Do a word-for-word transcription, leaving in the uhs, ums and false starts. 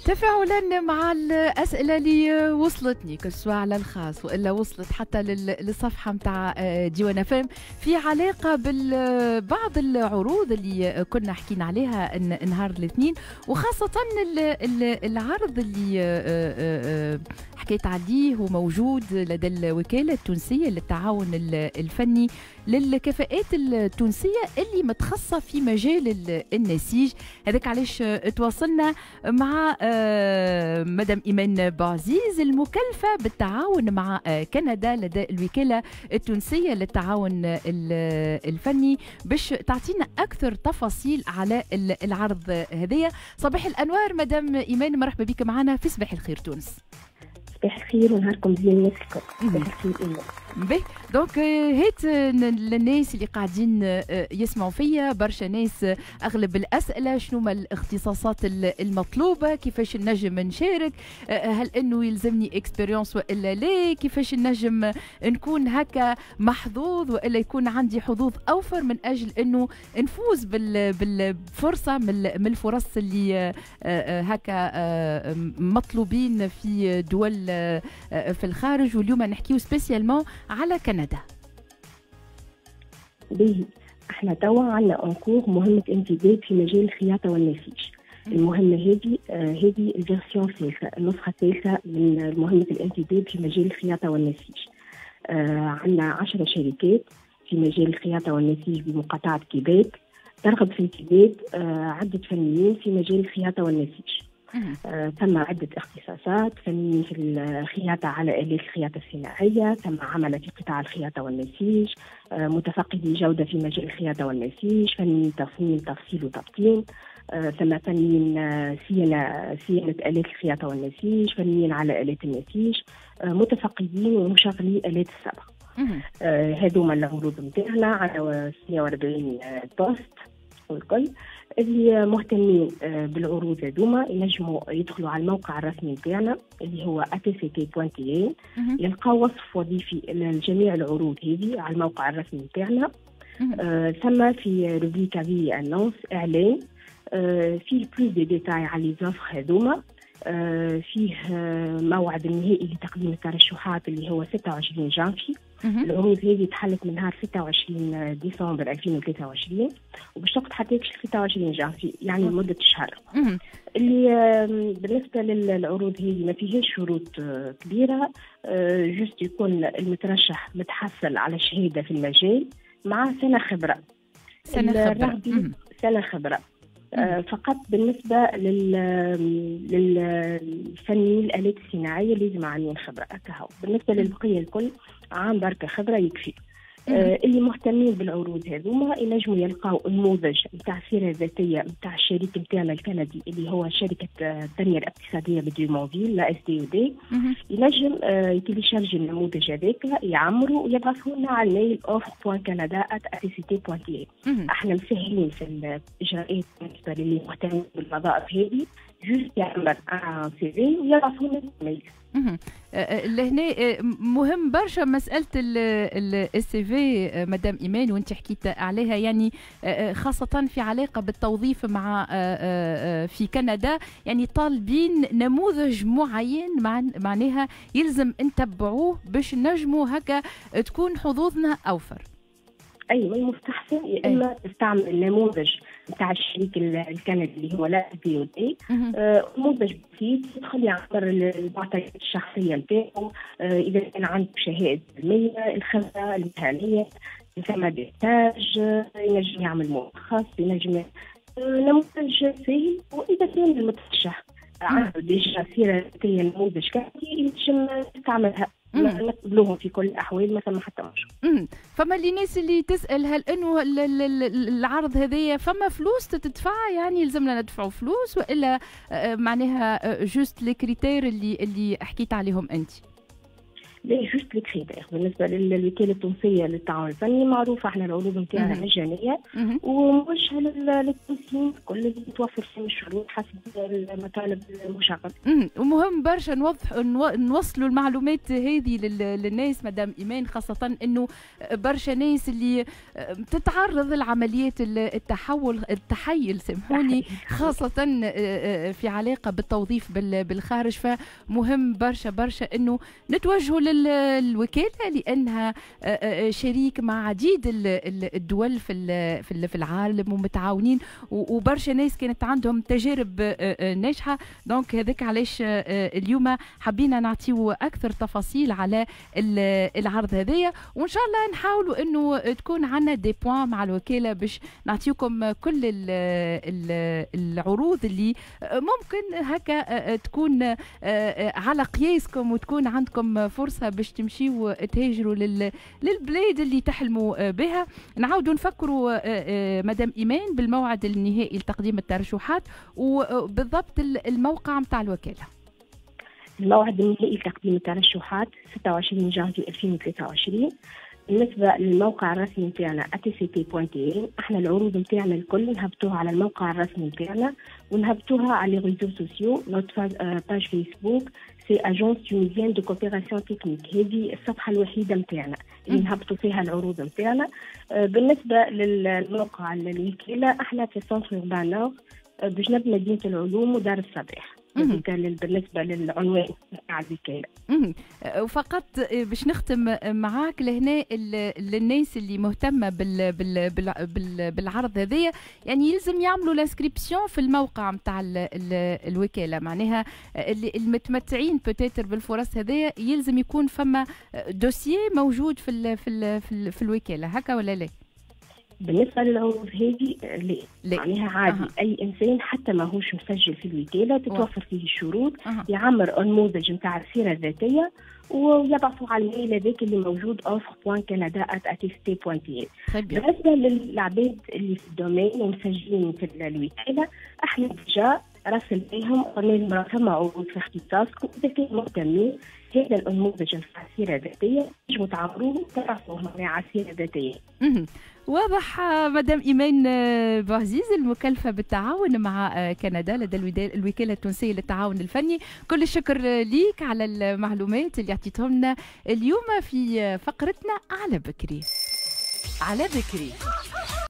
تفاعلا مع الأسئلة اللي وصلتني كسوا على الخاص وإلا وصلت حتى للصفحة متاع ديوان فهم في علاقة ببعض العروض اللي كنا حكينا عليها نهار الاثنين، وخاصة العرض اللي حكيت عليه وموجود لدى الوكالة التونسية للتعاون الفني للكفاءات التونسية اللي متخصصة في مجال النسيج. هذاك علاش تواصلنا مع مدام إيمان بوعزيز المكلفة بالتعاون مع كندا لدى الوكالة التونسية للتعاون الفني باش تعطينا أكثر تفاصيل على العرض هذايا. صباح الأنوار مدام إيمان، مرحبا بك معنا في صباح الخير تونس. صباح الخير ونهاركم زين ياسكم. صباح الخير إيمان. باهي دونك هيت للناس اللي قاعدين يسمعوا فيا، برشا ناس اغلب الاسئله شنو ما الاختصاصات المطلوبه، كيفاش نجم نشارك، هل انه يلزمني اكسبيريونس والا لا، كيفاش نجم نكون هكا محظوظ والا يكون عندي حظوظ اوفر من اجل انه نفوز بالفرصه من الفرص اللي هكا مطلوبين في دول في الخارج. واليوم نحكيو سبيسيالمون على كندا. باهي احنا توا عندنا انكور مهمة امتداد في مجال الخياطة والنسيج. المهمة هذه آه هذه الفيرسيون الثالثة، النسخة الثالثة من مهمة الامتداد في مجال الخياطة والنسيج. آه عندنا عشرة شركات في مجال الخياطة والنسيج بمقاطعة كيبيك ترغب في امتداد آه عدة فنيين في مجال الخياطة والنسيج. آه، ثم عدة اختصاصات، فنيين في الخياطة على آلات الخياطة الصناعية، ثم عمل في قطاع الخياطة والنسيج، آه، متفقدي جودة في مجال الخياطة والنسيج، فنيين تصميم تفصيل وتبطين، آه، ثم فنيين آه، صيانة صيانة آلات الخياطة والنسيج، فنيين على آلات النسيج، آه، متفقدين ومشغلي آلات الصبغ. آه، هذوما العروض نتاعنا على مئة وأربعين بوست والكل. اللي مهتمين بالعروض هذوما ينجموا يدخلوا على الموقع الرسمي نتاعنا اللي هو إيه تي سي تي دوت إيه، يلقاو وصف وظيفي لجميع العروض هذه على الموقع الرسمي نتاعنا. آه ثم في روبريكا في انونس اعلان آه فيه بلوس دي ديتاي على لي زوفر هذوما. آه فيه آه موعد النهائي لتقديم الترشحات اللي هو ستة وعشرين جانفي. العروض هذه تحلت من نهار ستة وعشرين ديسمبر ألفين وثلاثة وعشرين وباش تقعد حتى ستة وعشرين جانفي، يعني مدة شهر. اللي بالنسبة للعروض هذه ما فيهاش شروط كبيرة، جست يكون المترشح متحصل على شهادة في المجال مع سنة خبرة. سنة خبرة. سنة خبرة. آه فقط بالنسبة للفنيين الآلات الصناعية لازم عاملين خبرة أكهو. بالنسبة للبقية الكل عام بركة خبرة يكفي. آه اللي مهتمين بالعروض هذوما ينجموا يلقاو النموذج نتاع السيرة الذاتية نتاع الشريك نتاعنا الكندي اللي هو شركة التنمية الاقتصادية بديومونفيل لا اس دي او دي. ينجم آه يتيليشارجي النموذج هذاك يعمروا ويبعثوا لنا على الميل اوفر بوان كندا ات اي سي تي دوت اي. احنا مسهلين في الاجراءات بالنسبة للي مهتمين بالوظائف هذه، جوست يعمل ان سي في ويبعثوا لنا الميل. لهنا مهم برشا مسألة السي في مدام إيمان وانت حكيت عليها، يعني خاصة في علاقة بالتوظيف مع في كندا، يعني طالبين نموذج معين معناها يلزم نتبعوه باش نجموا هكا تكون حظوظنا أوفر. ايوه المستحسن يا اما تستعمل النموذج بتاع الشريك الكندي اللي هو لا بي او دي، نموذج بسيط يدخل يعبر المعطيات الشخصيه نتاعو، آه اذا كان عنده شهاده علميه، الخبره المهنيه، ثم بيحتاج ينجم يعمل ملخص، ينجم نموذج سهل. واذا كان المترشح عنده ديجا سيره ذاتيه نموذج كافي ينجم يستعملها. نقبلوهم في كل الأحوال ما ثم حتى مشكل. فما اللي ناس اللي تسأل هل إنه العرض هذايا فما فلوس تدفع، يعني يلزمنا ندفعوا فلوس وإلا معناها جوست لي كريتير اللي اللي حكيت عليهم أنت؟ لا جوست لي كريتير. بالنسبه للوكاله التونسيه للتعاون الفني معروفه احنا العروض نتاعنا مجانيه وموجهه للتونسيين كل اللي يتوفر فيهم الشروط حسب المطالب المشغل. ومهم برشا نوضح نوصلوا المعلومات هذه للناس مدام ايمان، خاصه انه برشا ناس اللي تتعرض لعمليات التحول التحيل سامحوني، خاصه في علاقه بالتوظيف بالخارج، فمهم برشا برشا انه نتوجهوا للوكاله لانها شريك مع عديد الدول في في العالم ومتعاونين، وبرشا ناس كانت عندهم تجارب ناجحه. دونك هذاك علاش اليوم حبينا نعطيو اكثر تفاصيل على العرض هذايا، وان شاء الله نحاولوا انه تكون عندنا دي بوان مع الوكاله باش نعطيكم كل العروض اللي ممكن هكا تكون على قياسكم وتكون عندكم فرصه باش تمشيوا تهاجروا للبلاد اللي تحلموا بها. نعاودوا نفكروا مدام ايمان بالموعد النهائي لتقديم الترشحات وبالضبط الموقع نتاع الوكاله. الموعد النهائي لتقديم الترشحات ستة وعشرين جانفي ألفين وثلاثة وعشرين. بالنسبه للموقع الرسمي نتاعنا a t c p point t n، احنا العروض نتاعنا الكل نهبطوها على الموقع الرسمي نتاعنا ونهبطوها على لي ريزو سوسيو. نوت باج فيسبوك سي اجونس تونيزيان دو كوبيراسيون تكنيك، هذه الصفحه الوحيده نتاعنا اللي نهبطوا فيها العروض نتاعنا. بالنسبه للموقع الوكاله احنا في سونتر اوربان نور بجنب مدينه العلوم ودار الصباح. بالنسبه للعنوان نتاع الوكاله. وفقط باش نختم معاك لهنا للناس اللي مهتمه بال بال بال بالعرض هذايا، يعني يلزم يعملوا لانسكريبسيون في الموقع نتاع الوكاله، معناها المتمتعين بوتيتر بالفرص هذايا يلزم يكون فما دوسيي موجود في ال في ال في, ال في الوكاله، هكا ولا لا؟ بالنسبه للعروض هذه لا، معناها عادي أه. اي انسان حتى ما هوش مسجل في الوكاله تتوفر فيه الشروط أه. يعمر النموذج نتاع السيره الذاتيه ويبعثوا على الميل هذاك اللي موجود اوفر بوان كندا ات اتيستي بوان تي. بالنسبه للعباد اللي في الدومين ومسجلين في الوكاله احنا ديجا راسل بهم قلنا لهم فما عروض في اختصاصكم، اذا كانوا مهتمين هذا النموذج نتاع السيره الذاتيه تنجموا تعمروه وتعرفوه مع السيره الذاتيه. واضح. مدام ايمان بوعزيز المكلفه بالتعاون مع كندا لدى الوكاله التونسيه للتعاون الفني، كل الشكر ليك على المعلومات اللي اعطيتهم لنا اليوم في فقرتنا على بكري. على بكري